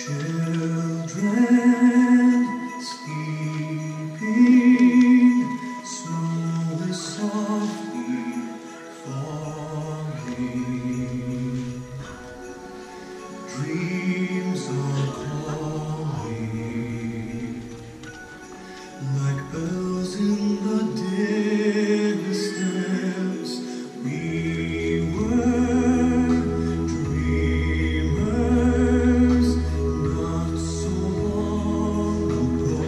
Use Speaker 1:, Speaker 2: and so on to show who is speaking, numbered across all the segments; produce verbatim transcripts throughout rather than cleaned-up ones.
Speaker 1: Children sleeping, snow is softly falling, dreams are calling, like bells in the distance. We were dreamers not so long ago,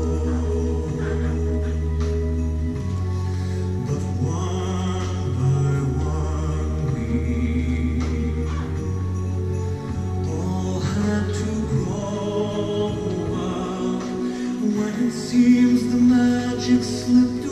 Speaker 1: but one by one we all had to grow up. When it seems the magic slipped